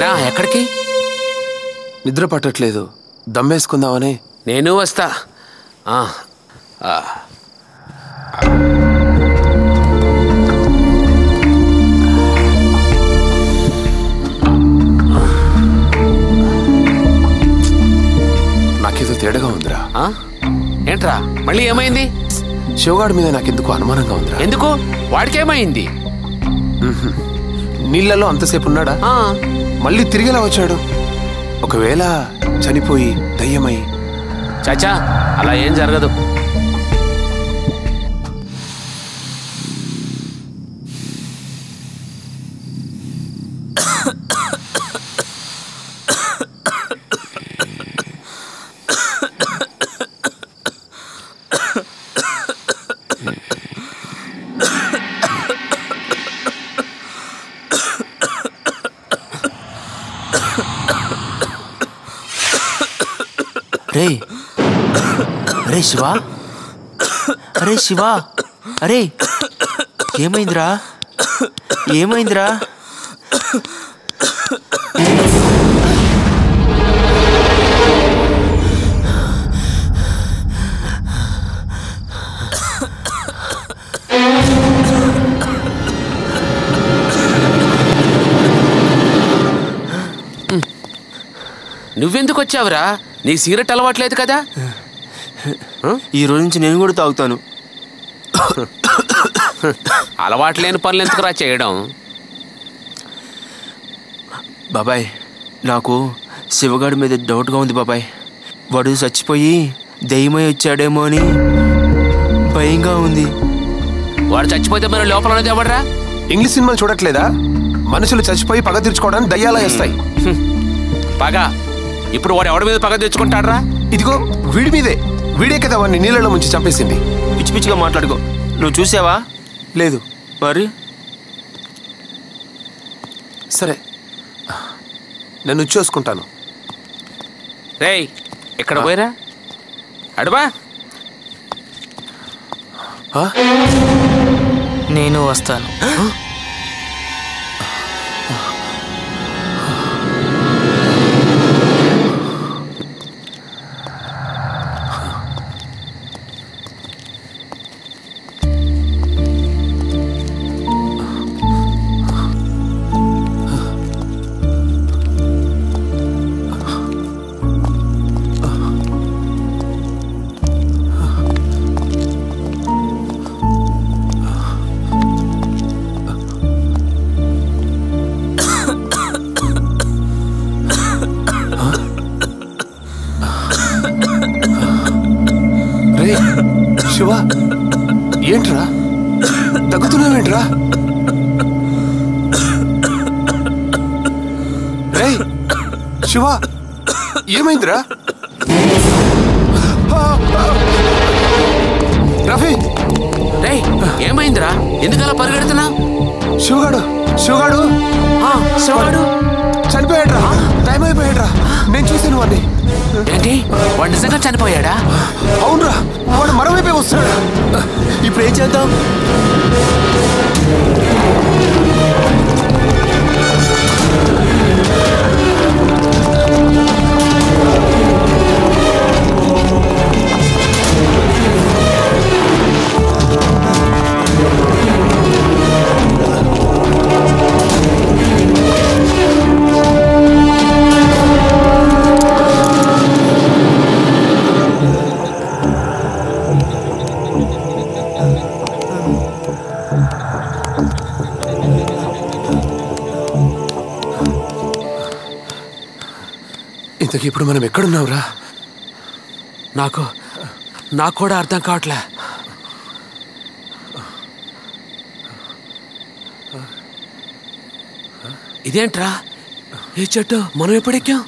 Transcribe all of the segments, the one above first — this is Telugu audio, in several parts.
ఏరా ఎక్కడికి? నిద్ర పట్టట్లేదు, దమ్మేసుకుందామని. నేను వస్తా. నాకేదో తేడాగా ఉందిరా. ఏంట్రా మళ్ళీ ఏమైంది? శివగాడి మీద నాకెందుకు అనుమానంగా ఉందిరా. ఎందుకు? వాడికేమైంది? నీళ్ళలో అంతసేపు ఉన్నాడా? మళ్ళీ తిరిగేలా వచ్చాడు. ఒకవేళ చనిపోయి దయ్యమై. చాచా అలా ఏం జరగదు. అరే శివ, అరే శివ, అరే ఏమైందిరా? ఏమైందిరా? నువ్వెందుకు వచ్చావురా? నీ సిగరెట్ అలవాట్లేదు కదా? ఈ రోజు నుంచి నేను కూడా తాగుతాను. అలవాట్లేని పనులు ఎందుకురా చేయడం? బాబాయ్, నాకు శివగాడి మీద డౌట్గా ఉంది బాబాయ్. వాడు చచ్చిపోయి దయ్యమై వచ్చాడేమో అని భయంగా ఉంది. వాడు చచ్చిపోతే మరి లోపల ఉన్నది ఎవడరా? ఇంగ్లీష్ సినిమాలు చూడట్లేదా? మనుషులు చచ్చిపోయి పగ తీర్చుకోవడానికి దయ్యాలా వేస్తాయి. పగ? ఇప్పుడు వాడు ఎవడి మీద పగ తెచ్చుకుంటాడ్రా? ఇదిగో వీడి మీదే. వీడే కదా వాడిని నీళ్ళలో ముంచి చంపేసింది. పిచ్చి పిచ్చిగా మాట్లాడుకో. నువ్వు చూసావా? లేదు. మరి సరే, నేను చూసుకుంటాను. రేయ్ ఎక్కడ పోయిరా? అడుబా. నేను వస్తాను. శివ, ఏంట్రా దగ్గుతున్నావేంట్రా? రేయ్ శివ, ఏమైందిరా? రఫీ, రేయ్ ఏమైందిరా? ఎందుకలా పరిగెడుతున్నా? శివగాడు శివగాడు శివగాడు చనిపోయాడ్రా. టైం అయిపోయాడ్రా. నేను చూసాను వాడిని. ఏంటి? వాడు నిజంగా చనిపోయాడా? అవునరా, వాడు మరోవైపే వస్తున్నాడు. ఇప్పుడు ఏం చేద్దాం? ఇంతకీ ఇప్పుడు మనం ఎక్కడున్నావురా? నాకు కూడా అర్థం కావట్లే. ఇదేంట్రా ఈ చెట్టు? మనం ఎప్పుడెక్కాం?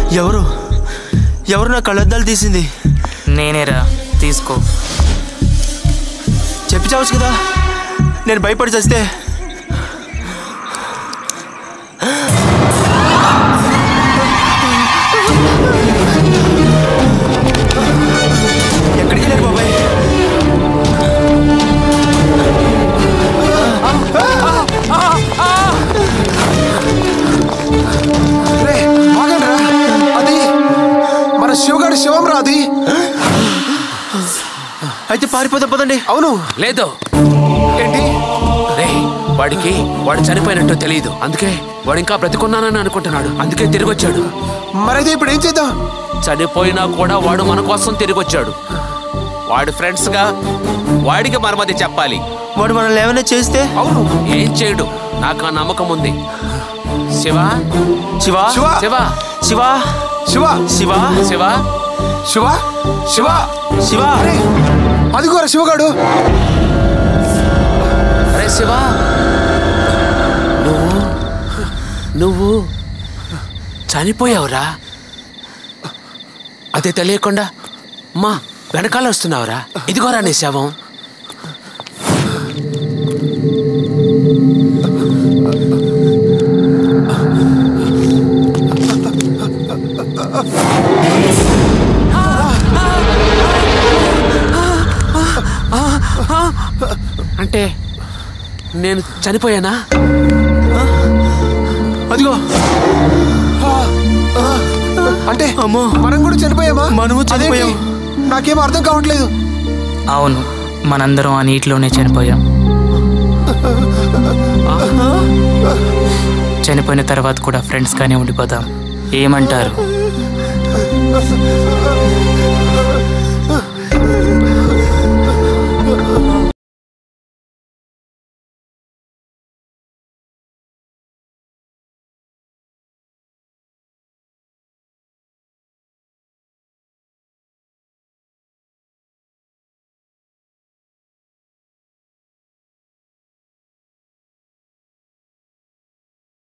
ఎవరు నా కళ్ళద్దాలు తీసింది? నేనేరా, తీసుకో. చెప్పి చావచ్చు కదా, నేను భయపడి చస్తే. ఎక్కడికి వెళ్ళారు బాబాయ్? అది మన శివగాడి శివం రా. అది అయితే పారిపోదాం పదండి. అవును. లేదు. ఏంటి? వాడు చనిపోయినట్టు తెలియదు, అందుకే వాడు ఇంకా బ్రతికున్నానని అనుకుంటున్నాడు, అందుకే తిరిగి వచ్చాడు. మరైతే ఇప్పుడు ఏం చేద్దాం? చనిపోయినా కూడా వాడు మన కోసం తిరిగి వచ్చాడు. వాడి ఫ్రెండ్స్ గా వాడికి మరమది చెప్పాలి. వాడు మనల్ని ఏమైనా చేస్తే? అవును, ఏం చేయడు, నాకు ఆ నమ్మకం ఉంది. శివ శివ శివ శివ శివ శివ శివ శివ శివ శివ. అదిగోరా శివగాడు. అరే శివ, నువ్వు చనిపోయావురా. అదే తెలియకుండా మా వెనకాల వస్తున్నావురా. ఇదిగోరా నీ శవం. అంటే నేను చనిపోయానా? అదిగో. అంటే అమ్మో, మనం కూడా చనిపోయామా? మనము చనిపోయాం. నాకేం అర్థం కావట్లేదు. అవును, మనందరం ఆ నీటిలోనే చనిపోయాం. చనిపోయిన తర్వాత కూడా ఫ్రెండ్స్ గానే ఉండిపోదాం. ఏమంటారు?